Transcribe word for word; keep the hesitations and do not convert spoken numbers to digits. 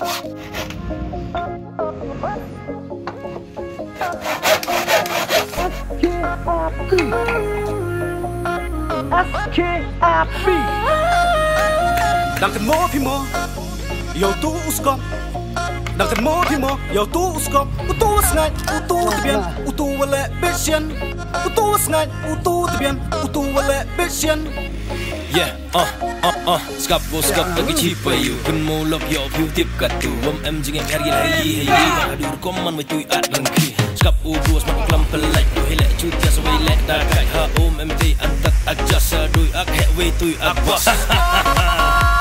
Skap. Danken mo pimo, yo tu Skap. Danken mo pimo, yo tu Skap. Utu snai, utu tibian, utu wale besien. Utu snai, utu tibian, utu wale besien. Yeah, uh, uh, uh, Skap go Skap lagi cipa you. Kun mo love yo view tip kat tu. Wam em jingeng hari hari hari. Adur koman mai tui at bangki. Skap u bos mak klam pelai. Ku helak cutia sawai lek dah kai ha om em te antat adjust. Dui ak hek we tui ak boss.